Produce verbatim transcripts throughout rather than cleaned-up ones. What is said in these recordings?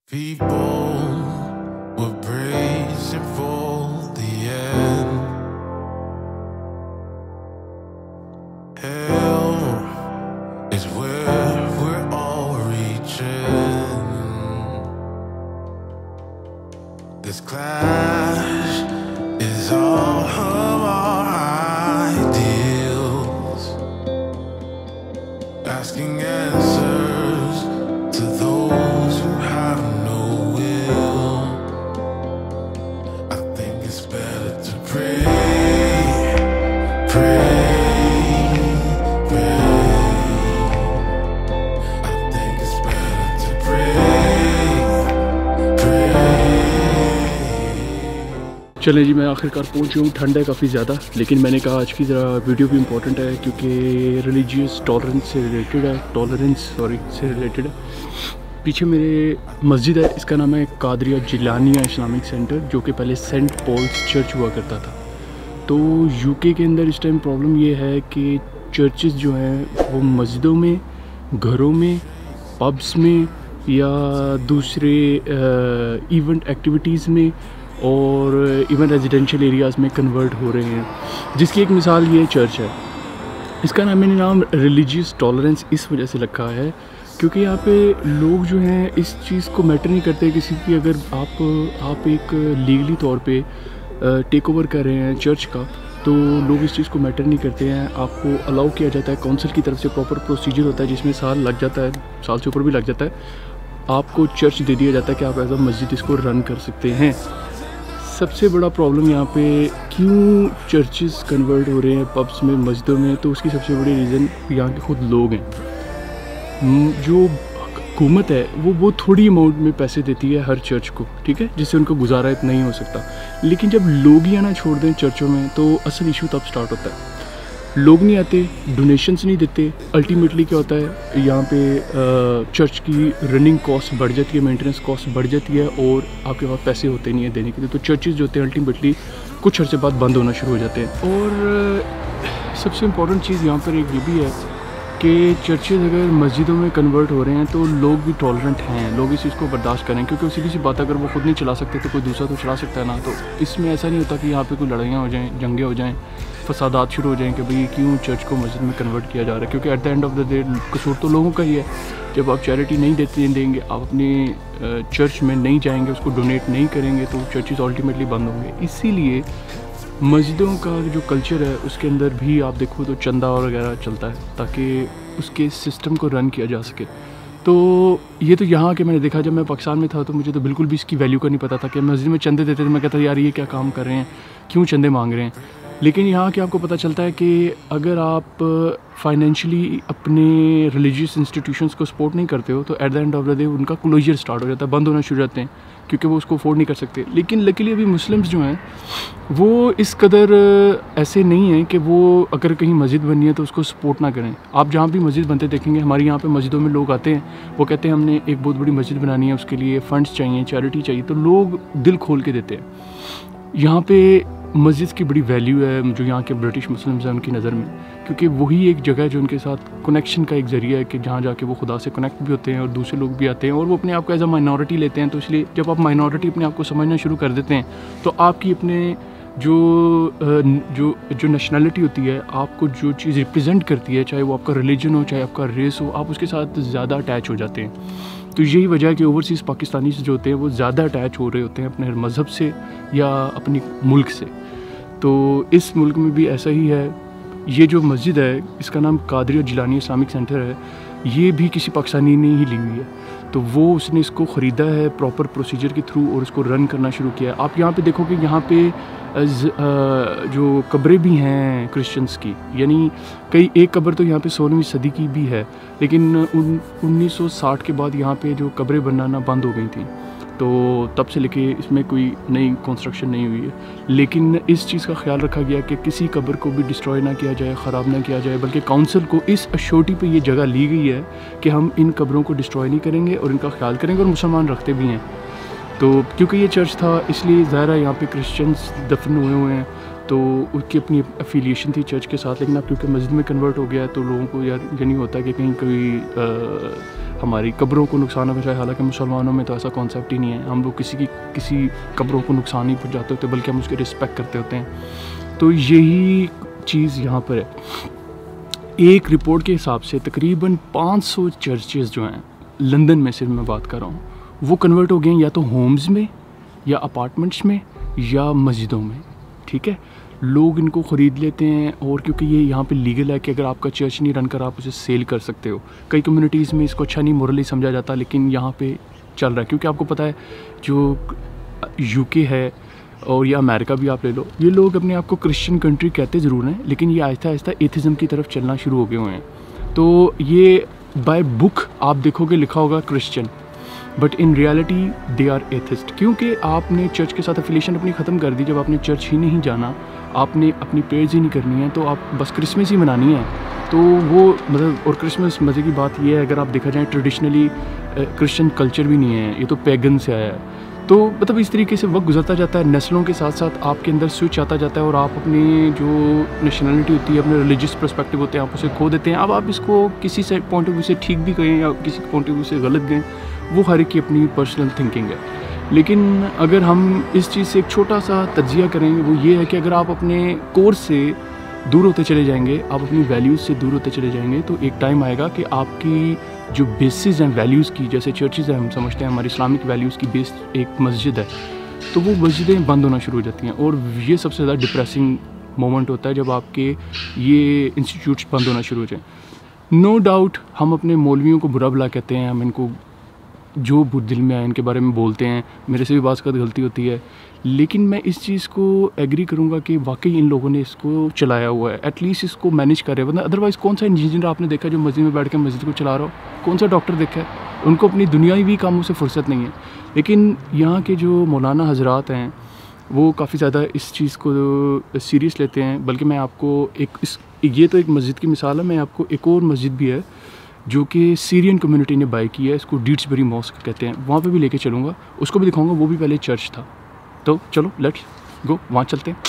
People were bracing for the end. Hell is where we're all reaching. This clash is all of our ideals, asking answers to those who have no will. I think it's better to pray, pray, pray. I think it's better to pray, pray. चलें जी, मैं आखिरकार पहुंच गया हूँ। ठंड है काफ़ी ज़्यादा, लेकिन मैंने कहा आज की ज़रा वीडियो भी इम्पोर्टेंट है क्योंकि रिलीजियस टॉलरेंस से रिलेटेड है टॉलरेंस सॉरी से रिलेटेड है। पीछे मेरे मस्जिद है, इसका नाम है कादरिया जिलानिया इस्लामिक सेंटर, जो कि पहले सेंट पॉल्स चर्च हुआ करता था। तो यूके के अंदर इस टाइम प्रॉब्लम ये है कि चर्चेस जो हैं वो मस्जिदों में, घरों में, पब्स में या दूसरे इवेंट एक्टिविटीज़ में और इवन रेजिडेंशियल एरियाज़ में कन्वर्ट हो रहे हैं, जिसकी एक मिसाल ये चर्च है। इसका नाम मैंने नाम रिलीजियस टॉलरेंस इस वजह से रखा है क्योंकि यहाँ पे लोग जो हैं इस चीज़ को मैटर नहीं करते किसी की। अगर आप आप एक लीगली तौर पे टेक ओवर कर रहे हैं चर्च का, तो लोग इस चीज़ को मैटर नहीं करते हैं। आपको अलाउ किया जाता है, काउंसिल की तरफ से प्रॉपर प्रोसीजर होता है जिसमें साल लग जाता है, साल से ऊपर भी लग जाता है। आपको चर्च दे दिया जाता है कि आप एज अ मस्जिद इसको रन कर सकते हैं। सबसे बड़ा प्रॉब्लम यहाँ पे क्यों चर्चेस कन्वर्ट हो रहे हैं पब्स में, मस्जिदों में, तो उसकी सबसे बड़ी रीज़न यहाँ के खुद लोग हैं। जो हुकूमत है वो वो थोड़ी अमाउंट में पैसे देती है हर चर्च को, ठीक है, जिससे उनको गुजारा इतना नहीं हो सकता। लेकिन जब लोग ही आना छोड़ दें चर्चों में तो असल इशू तब स्टार्ट होता है। लोग नहीं आते, डोनेशंस नहीं देते, अल्टीमेटली क्या होता है यहाँ पे चर्च की रनिंग कॉस्ट बढ़ जाती है, मेंटेनेंस कॉस्ट बढ़ जाती है और आपके पास पैसे होते नहीं है देने के लिए। तो चर्चेस जो होते हैं अल्टीमेटली कुछ अर्से बाद बंद होना शुरू हो जाते हैं। और सबसे इम्पॉर्टेंट चीज़ यहाँ पर एक ये भी है कि चर्चेज अगर मस्जिदों में कन्वर्ट हो रहे हैं तो लोग भी टॉलरेंट हैं, लोग इस चीज़ को बर्दाश्त करें, क्योंकि सीधी सी बात अगर वो खुद नहीं चला सकते तो कोई दूसरा तो चला सकता है ना। तो इसमें ऐसा नहीं होता कि यहाँ पे कोई लड़ाइयाँ हो जाएं, जंगें हो जाएं, फसादात शुरू हो जाएं कि भाई क्यों चर्च को मस्जिद में कन्वर्ट किया जा रहा है। क्योंकि at the end of the day कसूर तो लोगों का ही है। जब आप चैरिटी नहीं देते देंगे, आप अपने चर्च में नहीं जाएंगे, उसको डोनेट नहीं करेंगे, तो चर्चेज अल्टीमेटली बंद होंगे। इसीलिए मस्जिदों का जो कल्चर है उसके अंदर भी आप देखो तो चंदा वगैरह चलता है ताकि उसके सिस्टम को रन किया जा सके। तो ये तो यहाँ के मैंने देखा, जब मैं पाकिस्तान में था तो मुझे तो बिल्कुल भी इसकी वैल्यू का नहीं पता था कि मस्जिद में चंदे देते थे। मैं कहता यार ये क्या काम कर रहे हैं, क्यों चंदे मांग रहे हैं। लेकिन यहाँ के आपको पता चलता है कि अगर आप फाइनेंशियली अपने रिलीजियस इंस्टीट्यूशंस को सपोर्ट नहीं करते हो तो at the end of the day उनका क्लोजर स्टार्ट हो जाता है, बंद होना शुरू हो जाते हैं क्योंकि वो उसको अफोर्ड नहीं कर सकते। लेकिन लकीली अभी मुस्लिम्स जो हैं वो इस कदर ऐसे नहीं हैं कि वो अगर कहीं मस्जिद बनी है तो उसको सपोर्ट ना करें। आप जहाँ भी मस्जिद बनते देखेंगे, हमारे यहाँ पे मस्जिदों में लोग आते हैं, वो कहते हैं हमने एक बहुत बड़ी मस्जिद बनानी है, उसके लिए फ़ंड्स चाहिए, चैरिटी चाहिए, तो लोग दिल खोल के देते हैं। यहाँ पे मस्जिद की बड़ी वैल्यू है जो यहाँ के ब्रिटिश मुस्लिम्स हैं उनकी नज़र में, क्योंकि वही एक जगह है जो उनके साथ कनेक्शन का एक ज़रिया है कि जहाँ जाके वो खुदा से कनेक्ट भी होते हैं और दूसरे लोग भी आते हैं और वो अपने आप को एज अ माइनॉरिटी लेते हैं। तो इसलिए जब आप माइनॉरिटी अपने आप को समझना शुरू कर देते हैं तो आपकी अपने जो जो जो नेशनलिटी होती है, आपको जो चीज़ रिप्रेजेंट करती है, चाहे वो आपका रिलीजन हो, चाहे आपका रेस हो, आप उसके साथ ज़्यादा अटैच हो जाते हैं। तो यही वजह है कि ओवरसीज़ पाकिस्तानीज़ जो होते हैं वो ज़्यादा अटैच हो रहे होते हैं अपने मज़हब से या अपनी मुल्क से। तो इस मुल्क में भी ऐसा ही है। ये जो मस्जिद है इसका नाम कादरिया जिलानी इस्लामिक सेंटर है, ये भी किसी पाकिस्तानी ने ही ली हुई है। तो वो उसने इसको ख़रीदा है प्रॉपर प्रोसीजर के थ्रू और इसको रन करना शुरू किया है। आप यहाँ पे देखोगे यहाँ पे जो कब्रें भी हैं क्रिश्चियंस की, यानी कई एक कब्र तो यहाँ पे सोलहवीं सदी की भी है, लेकिन उन्नीस सौ साठ के बाद यहाँ पे जो कब्रें बनाना बंद हो गई थी, तो तब से लेके इसमें कोई नई कंस्ट्रक्शन नहीं हुई है। लेकिन इस चीज़ का ख्याल रखा गया कि किसी कब्र को भी डिस्ट्रॉय ना किया जाए, ख़राब ना किया जाए, बल्कि काउंसिल को इस अश्योरिटी पे ये जगह ली गई है कि हम इन कब्रों को डिस्ट्रॉय नहीं करेंगे और इनका ख्याल करेंगे, और मुसलमान रखते भी हैं। तो क्योंकि ये चर्च था इसलिए ज़ाहिर है यहाँ पे क्रिश्चियंस दफन हुए हुए हैं तो उसकी अपनी एफिलिएशन थी चर्च के साथ, लेकिन अब क्योंकि मस्जिद में कन्वर्ट हो गया तो लोगों को यार ये नहीं होता कि कहीं कोई आ, हमारी कब्रों को नुकसान ना पहुँचाए। हालांकि मुसलमानों में तो ऐसा कॉन्सेप्ट ही नहीं है, हम लोग किसी की किसी कब्रों को नुकसान नहीं पहुँचाते होते, बल्कि हम उसकी रिस्पेक्ट करते होते हैं। तो यही चीज़ यहाँ पर है। एक रिपोर्ट के हिसाब से तकरीबन पाँच सौ चर्चेज़ जो हैं लंदन में, सिर्फ मैं बात कर रहा हूँ, वो कन्वर्ट हो गए हैं या तो होम्स में या अपार्टमेंट्स में या मस्जिदों में। ठीक है, लोग इनको ख़रीद लेते हैं, और क्योंकि ये यहाँ पे लीगल है कि अगर आपका चर्च नहीं रन कर आप उसे सेल कर सकते हो। कई कम्युनिटीज़ में इसको अच्छा नहीं मोरली समझा जाता, लेकिन यहाँ पे चल रहा है, क्योंकि आपको पता है जो यूके है और या अमेरिका भी आप ले लो, ये लोग अपने आप को क्रिश्चियन कंट्री कहते ज़रूर हैं, लेकिन ये आहिस्ता आहिस्ता एथिज़म की तरफ चलना शुरू हो गए हुए हैं। तो ये बाय बुक आप देखोगे लिखा होगा Christian, but in reality they are atheist, क्योंकि आपने चर्च के साथ एफिलिएशन अपनी ख़त्म कर दी। जब आपने चर्च ही नहीं जाना, आपने अपनी प्रेयर्स ही नहीं करनी है, तो आप बस क्रिसमस ही मनानी है, तो वो मतलब, और क्रिसमस मज़े की बात ये है, अगर आप देखा जाए ट्रेडिशनली क्रिश्चियन कल्चर भी नहीं है, ये तो पैगन से आया है। तो मतलब इस तरीके से वक्त गुजरता जाता है, नस्लों के साथ साथ आपके अंदर स्विच आता जाता है, और आप अपनी जो नेशनलिटी होती है, अपने रिलीजियस पर्सपेक्टिव होते हैं, आप उसे खो देते हैं। अब आप इसको किसी से पॉइंट ऑफ व्यू से ठीक भी कहें या किसी पॉइंट ऑफ व्यू से गलत गए, वो हर एक की अपनी पर्सनल थिंकिंग है। लेकिन अगर हम इस चीज़ से एक छोटा सा तज्जिया करेंगे, वो ये है कि अगर आप अपने कोर्स से दूर होते चले जाएंगे, आप अपनी वैल्यूज़ से दूर होते चले जाएंगे, तो एक टाइम आएगा कि आपकी जो बेसिस हैं वैल्यूज़ की, जैसे चर्चेज़ हैं, हम समझते हैं हमारी इस्लामिक वैल्यूज़ की बेस एक मस्जिद है, तो वो मस्जिदें बंद होना शुरू हो जाती हैं। और ये सबसे ज़्यादा डिप्रेसिंग मोमेंट होता है जब आपके ये इंस्टीट्यूट्स बंद होना शुरू हो जाए। नो डाउट हम अपने मौलवियों को बुरा भला कहते हैं, हम इनको जो दिल में आए इनके बारे में बोलते हैं, मेरे से भी बात कर गलती होती है, लेकिन मैं इस चीज़ को एग्री करूँगा कि वाकई इन लोगों ने इसको चलाया हुआ है, एटलीस्ट इसको मैनेज कर रहे हैं। वरना अदरवाइज़ कौन सा इंजीनियर आपने देखा जो मस्जिद में बैठ के मस्जिद को चला रहा हो, कौन सा डॉक्टर देखा है? उनको अपनी दुनियावी कामों से फुर्सत नहीं है। लेकिन यहाँ के जो मौलाना हजरात हैं वो काफ़ी ज़्यादा इस चीज़ को सीरियस लेते हैं। बल्कि मैं आपको एक इस ये तो एक मस्जिद की मिसाल है, मैं आपको एक और मस्जिद भी है जो कि सीरियन कम्युनिटी ने बाय की है, इसको डीड्सबरी मॉस्क कहते हैं, वहाँ पे भी लेके चलूँगा, उसको भी दिखाऊंगा, वो भी पहले चर्च था। तो चलो लेट्स गो, वहाँ चलते हैं।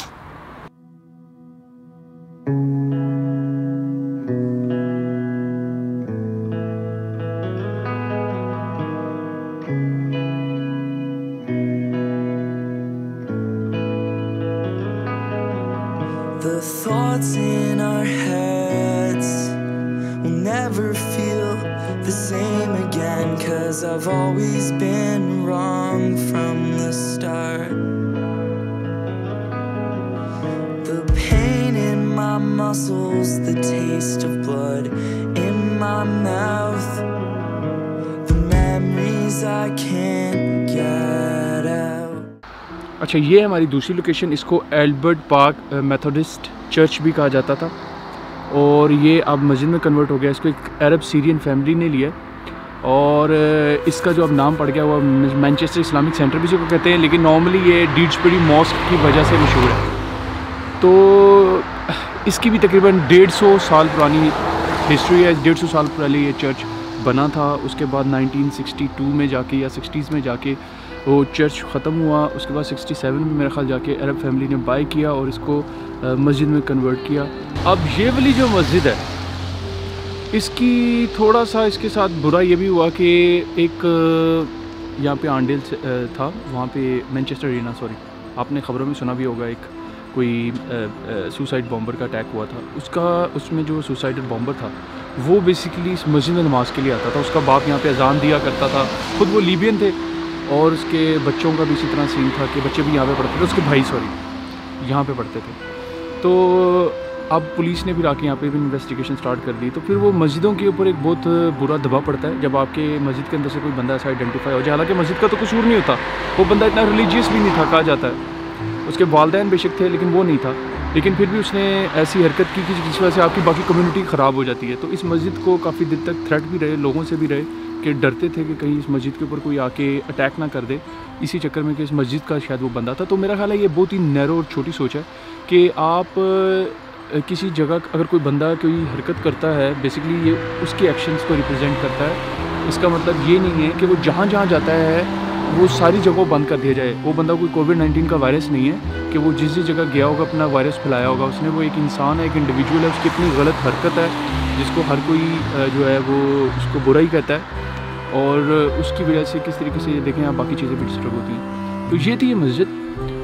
The thoughts in our heads will never feel the same again, 'cause I've always been wrong from the start. The pain in my muscles, the taste of blood in my mouth, the memories I can't get out. अच्छा, ये हमारी दूसरी location, इसको Albert park Methodist church भी कहा जाता था, और ये अब मस्जिद में कन्वर्ट हो गया। इसको एक अरब सीरियन फैमिली ने लिया, और इसका जो अब नाम पड़ गया हुआ मैनचेस्टर इस्लामिक सेंटर भी इसको कहते हैं, लेकिन नॉर्मली ये डीड्सबरी मॉस्क की वजह से मशहूर है। तो इसकी भी तकरीबन डेढ़ सौ साल पुरानी हिस्ट्री है। डेढ़ सौ साल पहले ये चर्च बना था, उसके बाद नाइनटीन सिक्सटी टू में जाके या सिक्सटीज़ में जाके वो चर्च ख़त्म हुआ। उसके बाद सिक्सटी सेवन में मेरा ख्याल जाके अरब फैमिली ने बाय किया और इसको मस्जिद में कन्वर्ट किया। अब ये वाली जो मस्जिद है, इसकी थोड़ा सा इसके साथ बुरा ये भी हुआ कि एक यहाँ पे आंडेल था, वहाँ पे मैनचेस्टर अरीना, सॉरी आपने ख़बरों में सुना भी होगा, एक कोई सुसाइड बॉम्बर का अटैक हुआ था। उसका उसमें जो सुसाइडल बॉम्बर था वो बेसिकली इस मस्जिद में नमाज के लिए आता था। उसका बाप यहाँ पे अजान दिया करता था, ख़ुद वो लीबियन थे, और उसके बच्चों का भी इसी तरह सीन था कि बच्चे भी यहाँ पे पढ़ते थे, उसके भाई सॉरी यहाँ पे पढ़ते थे। तो अब पुलिस ने भी आके यहाँ पे भी इन्वेस्टिगेशन स्टार्ट कर दी। तो फिर वो मस्जिदों के ऊपर एक बहुत बुरा दबाव पड़ता है जब आपके मस्जिद के अंदर से कोई बंदा ऐसा आइडेंटिफाई हो जाए। हालांकि मस्जिद का तो कसूर नहीं होता, वो बंदा इतना रिलीजियस भी नहीं था, कहा जाता है उसके वालिदैन बेशक थे लेकिन वो नहीं था, लेकिन फिर भी उसने ऐसी हरकत की कि जिस वजह से आपकी बाकी कम्युनिटी ख़राब हो जाती है। तो इस मस्जिद को काफ़ी दिन तक थ्रेट भी रहे, लोगों से भी रहे कि डरते थे कि कहीं इस मस्जिद के ऊपर कोई आके अटैक ना कर दे, इसी चक्कर में कि इस मस्जिद का शायद वो बंदा था। तो मेरा ख्याल है ये बहुत ही नैरो और छोटी सोच है कि आप किसी जगह अगर कोई बंदा कोई हरकत करता है, बेसिकली ये उसके एक्शंस को रिप्रेजेंट करता है। इसका मतलब ये नहीं है कि वो जहाँ जहाँ जाता है वो सारी जगहों बंद कर दिया जाए। वो बंदा कोई कोविड नाइन्टीन का वायरस नहीं है कि वो जिस जिस जगह गया होगा अपना वायरस फैलाया होगा उसने, वो एक इंसान है, एक इंडिविजुअल है, उसकी अपनी गलत हरकत है जिसको हर कोई जो है वो उसको बुरा ही कहता है, और उसकी वजह से किस तरीके से देखें आप बाकी चीज़ें भी डिस्टर्ब होती हैं। तो ये थी ये मस्जिद।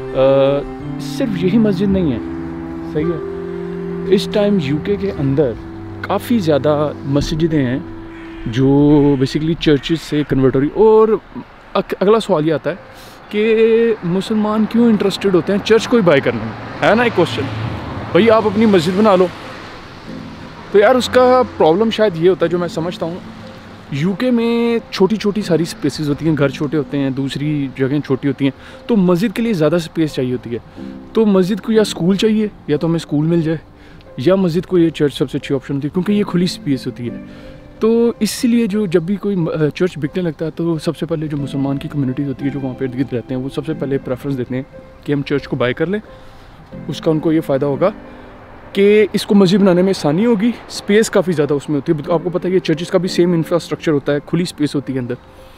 सिर्फ यही मस्जिद नहीं है, सही है, इस टाइम यूके के अंदर काफ़ी ज़्यादा मस्जिदें हैं जो बेसिकली चर्चेस से कन्वर्ट हो रही। और अगला सवाल ये आता है कि मुसलमान क्यों इंटरेस्टेड होते हैं चर्च को ही बाय करने में, है ना एक क्वेश्चन। भाई आप अपनी मस्जिद बना लो, तो यार उसका प्रॉब्लम शायद ये होता है जो मैं समझता हूँ, यूके में छोटी छोटी सारी स्पेसेस होती हैं, घर छोटे होते हैं, दूसरी जगहें छोटी होती हैं, तो मस्जिद के लिए ज़्यादा स्पेस चाहिए होती है। तो मस्जिद को या स्कूल चाहिए, या तो हमें स्कूल मिल जाए, या मस्जिद को ये चर्च सबसे अच्छी ऑप्शन होती है क्योंकि ये खुली स्पेस होती है। तो इसीलिए जो जब भी कोई चर्च बिकने लगता है तो सबसे पहले जो मुसलमान की कम्युनिटीज़ होती है जो वहाँ पे इर्द गिर्द रहते हैं वो सबसे पहले प्रेफरेंस देते हैं कि हम चर्च को बाय कर लें। उसका उनको ये फ़ायदा होगा कि इसको मस्जिद बनाने में आसानी होगी, स्पेस काफ़ी ज़्यादा उसमें होती है। आपको पता है कि चर्चेस का भी सेम इंफ्रास्ट्रक्चर होता है, खुली स्पेस होती है अंदर,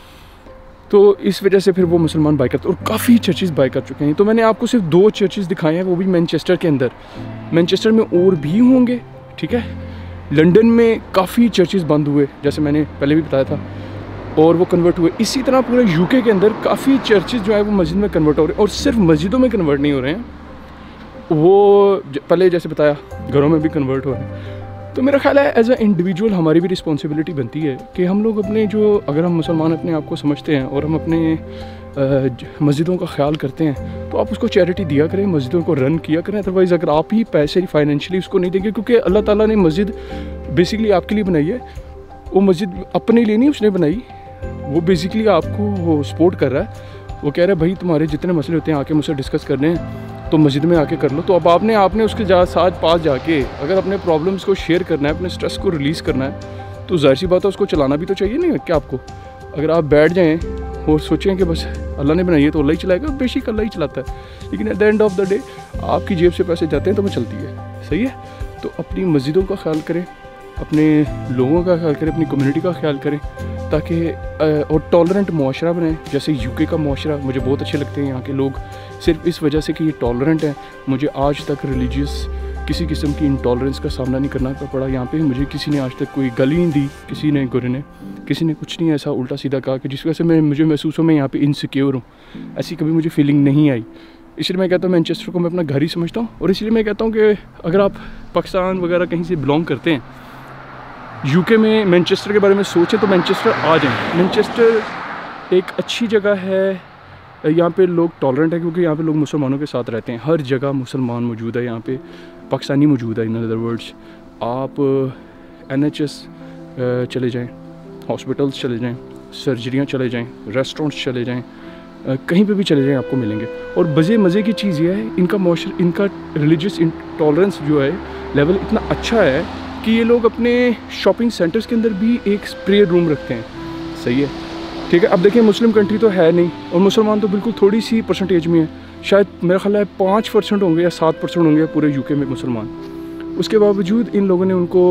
तो इस वजह से फिर वो मुसलमान बाय करते हैं और काफ़ी चर्चेस बाय कर चुके हैं। तो मैंने आपको सिर्फ दो चर्चेस दिखाए हैं, वो भी मैनचेस्टर के अंदर। मैनचेस्टर में और भी होंगे, ठीक है। लंदन में काफ़ी चर्चेस बंद हुए जैसे मैंने पहले भी बताया था, और वो कन्वर्ट हुए। इसी तरह पूरे यूके के अंदर काफ़ी चर्चेस जो है वो मस्जिद में कन्वर्ट हो रहे हैं, और सिर्फ मस्जिदों में कन्वर्ट नहीं हो रहे हैं, वो पहले जैसे बताया घरों में भी कन्वर्ट हो रहे हैं। तो मेरा ख्याल है एज अ इंडिविजुअल हमारी भी रिस्पॉन्सिबिलिटी बनती है कि हम लोग अपने जो, अगर हम मुसलमान अपने आप को समझते हैं और हम अपने मस्जिदों का ख्याल करते हैं तो आप उसको चैरिटी दिया करें, मस्जिदों को रन किया करें। अदरवाइज़ अगर आप ही पैसे फाइनेंशियली उसको नहीं देंगे, क्योंकि अल्लाह ताला ने मस्जिद बेसिकली आपके लिए बनाई है, वो मस्जिद अपने लिए नहीं उसने बनाई, वो बेसिकली आपको वो सपोर्ट कर रहा है। वो कह रहा है भाई तुम्हारे जितने मसले होते हैं आके मुझसे डिस्कस करने हैं तो मस्जिद में आके कर लो। तो अब आपने आपने उसके जा साथ पास जाके अगर अपने प्रॉब्लम्स को शेयर करना है, अपने स्ट्रेस को रिलीज़ करना है, तो जाहिर सी बात है उसको चलाना भी तो चाहिए नहीं क्या आपको। अगर आप बैठ जाएं और सोचें कि बस अल्लाह ने बनाई है तो अल्लाह ही चलाएगा, बेशक अल्लाह ही चलाता है, लेकिन at the end of the day आपकी जेब से पैसे जाते हैं तो वो चलती है, सही है। तो अपनी मस्जिदों का ख्याल करें, अपने लोगों का ख्याल करें, अपनी कम्युनिटी का ख्याल करें, ताकि और टॉलरेंट मुआशरा बनाएं। जैसे यूके का मुआशरा मुझे बहुत अच्छे लगते हैं, यहाँ के लोग सिर्फ इस वजह से कि ये टॉलरेंट है, मुझे आज तक रिलीजियस किसी किस्म की इंटॉलरेंस का सामना नहीं करना पड़ा यहाँ पे। मुझे किसी ने आज तक कोई गाली नहीं दी, किसी ने गुरे ने किसी ने कुछ नहीं ऐसा उल्टा सीधा कहा कि जिस वजह से मैं मुझे महसूस हो मैं यहाँ पे इनसिक्योर हूँ, ऐसी कभी मुझे फीलिंग नहीं आई। इसलिए मैं कहता हूँ मैनचेस्टर को मैं अपना घर ही समझता हूँ, और इसलिए मैं कहता हूँ कि अगर आप पाकिस्तान वगैरह कहीं से बिलोंग करते हैं, यूके में मैनचेस्टर के बारे में सोचें तो मैनचेस्टर आ जाएं। मैनचेस्टर एक अच्छी जगह है, यहाँ पे लोग टॉलरेंट है क्योंकि यहाँ पे लोग मुसलमानों के साथ रहते हैं, हर जगह मुसलमान मौजूद है, यहाँ पे पाकिस्तानी मौजूद है। इन अदर वर्ड्स आप एन एच एस चले जाएँ, हॉस्पिटल्स चले जाएँ, सर्जरियाँ चले जाएँ, रेस्टोरेंट्स चले जाएँ, कहीं पे भी चले जाएँ आपको मिलेंगे। और मज़े मज़े की चीज़ ये है इनका मौशर इनका रिलीजियस इंटॉलरेंस जो है लेवल इतना अच्छा है कि ये लोग अपने शॉपिंग सेंटर्स के अंदर भी एक स्प्रे रूम रखते हैं, सही है, ठीक है। अब देखिए मुस्लिम कंट्री तो है नहीं, और मुसलमान तो बिल्कुल थोड़ी सी परसेंटेज में है, शायद मेरा ख्याल है पाँच परसेंट होंगे या सात परसेंट होंगे पूरे यूके में मुसलमान। उसके बावजूद इन लोगों ने उनको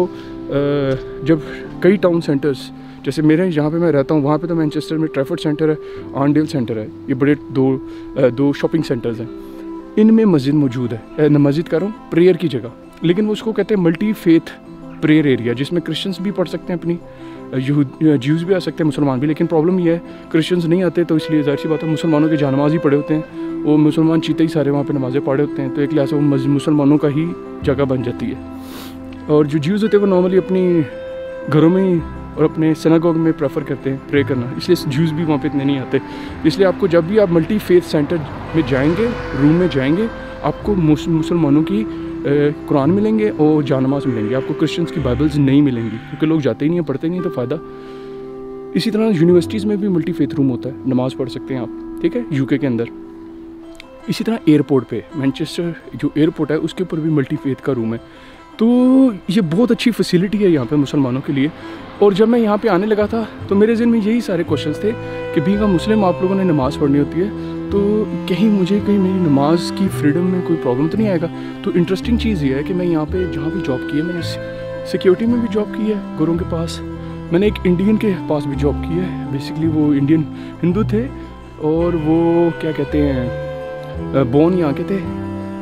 जब कई टाउन सेंटर्स, जैसे मेरे जहाँ पे मैं रहता हूँ वहाँ पे तो मैनचेस्टर में ट्रैफर्ड सेंटर है, आर्नडेल सेंटर है, ये बड़े दो दो शॉपिंग सेंटर्स हैं, इनमें मस्जिद मौजूद है। मस्जिद कह रहा हूँ प्रेयर की जगह, लेकिन वो उसको कहते हैं मल्टी फेथ प्रेयर एरिया, जिसमें क्रिश्चियंस भी पढ़ सकते हैं, अपनी ज्यूज़ भी आ सकते हैं, मुसलमान भी। लेकिन प्रॉब्लम ये है क्रिश्चियंस नहीं आते, तो इसलिए जाहिर सी बात है मुसलमानों के जानमाज ही पड़े होते हैं, वो मुसलमान चीते ही सारे वहाँ पे नमाज़ें पढ़े होते हैं, तो एक लिहाज से वो मुसलमानों का ही जगह बन जाती है। और जो ज्यूज़ होते हैं वो नॉर्मली अपनी घरों में ही और अपने सिनागोग में प्रेफर करते हैं प्रे करना, इसलिए ज्यूज़ भी वहाँ पे इतने नहीं आते। इसलिए आपको जब भी आप मल्टी फेथ सेंटर में जाएंगे, रूम में जाएंगे, आपको मुसलमानों की कुरान मिलेंगे और जानमाज मिलेंगे, आपको क्रिश्चियंस की बाइबल्स नहीं मिलेंगी, क्योंकि लोग जाते ही नहीं हैं, पढ़ते नहीं, तो फ़ायदा। इसी तरह यूनिवर्सिटीज़ में भी मल्टी फेथ रूम होता है, नमाज़ पढ़ सकते हैं आप, ठीक है, यूके के अंदर। इसी तरह एयरपोर्ट पे, मैनचेस्टर जो एयरपोर्ट है उसके ऊपर भी मल्टी फेथ का रूम है। तो ये बहुत अच्छी फैसिलिटी है यहाँ पे मुसलमानों के लिए। और जब मैं यहाँ पे आने लगा था तो मेरे ज़हन में यही सारे क्वेश्चंस थे कि बीइंग अ मुस्लिम आप लोगों ने नमाज़ पढ़नी होती है, तो कहीं मुझे कहीं मेरी नमाज की फ्रीडम में कोई प्रॉब्लम तो नहीं आएगा। तो इंटरेस्टिंग चीज़ ये है कि मैं यहाँ पे जहाँ भी जॉब की है, मैंने सिक्योरिटी में भी जॉब की है गुरुओं के पास, मैंने एक इंडियन के पास भी जॉब की है। बेसिकली वो इंडियन हिंदू थे और वो क्या कहते हैं बोन यहाँ के थे,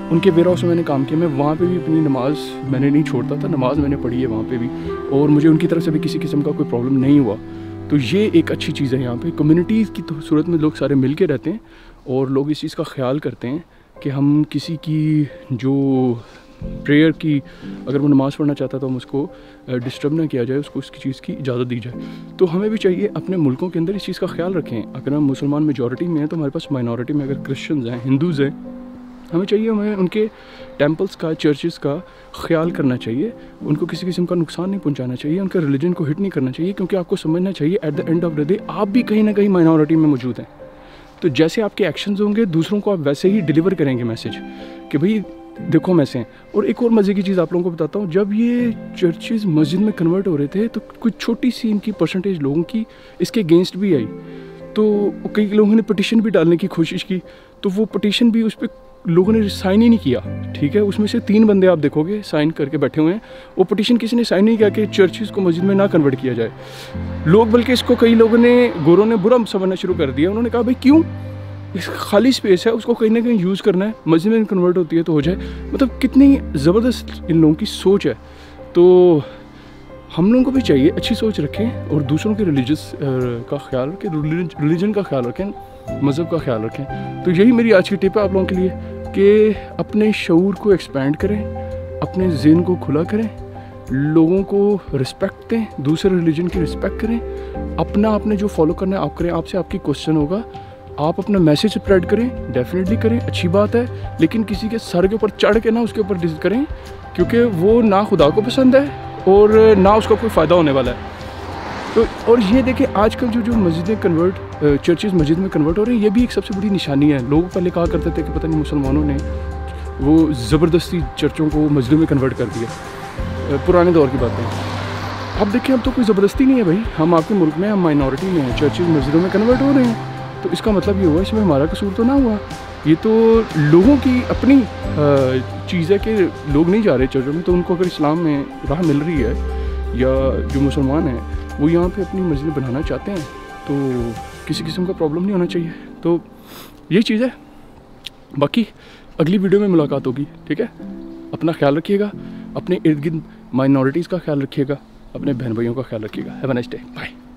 उनके वेयर हाउस में मैंने काम किया, मैं वहाँ पे भी अपनी नमाज़ मैंने नहीं छोड़ता था, नमाज़ मैंने पढ़ी है वहाँ पे भी, और मुझे उनकी तरफ से भी किसी किस्म का कोई प्रॉब्लम नहीं हुआ। तो ये एक अच्छी चीज़ है यहाँ पे, कम्युनिटीज़ की तो सूरत में लोग सारे मिल के रहते हैं और लोग इस चीज़ का ख्याल करते हैं कि हम किसी की जो प्रेयर की, अगर वो नमाज़ पढ़ना चाहता है तो हम उसको डिस्टर्ब ना किया जाए, उसको उसकी चीज़ की इजाज़त दी जाए। तो हमें भी चाहिए अपने मुल्कों के अंदर इस चीज़ का ख्याल रखें। अगर हम मुसलमान मेजॉरिटी में हैं तो हमारे पास माइनॉरिटी में अगर क्रिश्चियंस हैं, हिंदूज़ हैं, हमें चाहिए हमें उनके टेम्पल्स का, चर्चेस का ख्याल करना चाहिए, उनको किसी किस्म का नुकसान नहीं पहुंचाना चाहिए, उनके रिलीजन को हिट नहीं करना चाहिए, क्योंकि आपको समझना चाहिए at the end of the day आप भी कहीं ना कहीं माइनॉरिटी में मौजूद हैं। तो जैसे आपके एक्शंस होंगे दूसरों को आप वैसे ही डिलीवर करेंगे मैसेज कि भाई देखो हम ऐसे हैं। और एक और मज़े की चीज़ आप लोगों को बताता हूँ, जब ये चर्चेज़ मस्जिद में कन्वर्ट हो रहे थे तो कुछ छोटी सी इनकी परसेंटेज लोगों की इसके अगेंस्ट भी आई, तो कई लोगों ने पटिशन भी डालने की कोशिश की, तो वो पटिशन भी उस पर लोगों ने साइन ही नहीं किया, ठीक है। उसमें से तीन बंदे आप देखोगे साइन करके बैठे हुए हैं, वो पटिशन किसी ने साइन नहीं किया कि चर्चेज़ को मस्जिद में ना कन्वर्ट किया जाए। लोग बल्कि इसको कई लोगों ने, गोरों ने बुरा समझना शुरू कर दिया। उन्होंने कहा भाई क्यों, इस खाली स्पेस है उसको कहीं ना कहीं यूज़ करना है, मस्जिद में कन्वर्ट होती है तो हो जाए। मतलब कितनी ज़बरदस्त इन लोगों की सोच है। तो हम लोगों को भी चाहिए अच्छी सोच रखें और दूसरों के रिलीजियस का ख्याल रखें, रिलीजन का ख्याल रखें, मज़हब का ख्याल रखें। तो यही मेरी आज की टिप है आप लोगों के लिए कि अपने शऊर को एक्सपेंड करें, अपने ज़हन को खुला करें, लोगों को रिस्पेक्ट दें, दूसरे रिलीजन की रिस्पेक्ट करें, अपना आपने जो फॉलो करना है आप करें। आपसे आपकी क्वेश्चन होगा, आप अपना मैसेज स्प्रेड करें, डेफिनेटली करें, अच्छी बात है, लेकिन किसी के सर के ऊपर चढ़ के ना उसके ऊपर डिस करें, क्योंकि वो ना खुदा को पसंद है और ना उसका कोई फ़ायदा होने वाला है। तो और ये देखिए आजकल जो जो मस्जिदें कन्वर्ट, चर्चेज़ मस्जिद में कन्वर्ट हो रही हैं, ये भी एक सबसे बड़ी निशानी है। लोग पहले कहा करते थे कि पता नहीं मुसलमानों ने वो ज़बरदस्ती चर्चों को मस्जिदों में कन्वर्ट कर दिया, पुराने दौर की बातें। अब देखिए अब तो कोई ज़बरदस्ती नहीं है भाई, हम आपके मुल्क में, हम माइनॉरिटी में हैं, चर्चेज़ मस्जिदों में कन्वर्ट हो रहे हैं, तो इसका मतलब ये हुआ इसमें हमारा कसूर तो ना हुआ। ये तो लोगों की अपनी चीज़ है कि लोग नहीं जा रहे चर्चों में, तो उनको अगर इस्लाम में राह मिल रही है या जो मुसलमान हैं वो यहाँ पे अपनी मस्जिद बनाना चाहते हैं तो किसी किस्म का प्रॉब्लम नहीं होना चाहिए। तो ये चीज़ है, बाकी अगली वीडियो में मुलाकात होगी, ठीक है। अपना ख्याल रखिएगा, अपने इर्द गिर्द माइनॉरिटीज़ का ख्याल रखिएगा, अपने बहन भाइयों का ख्याल रखिएगा। Have a nice day, bye.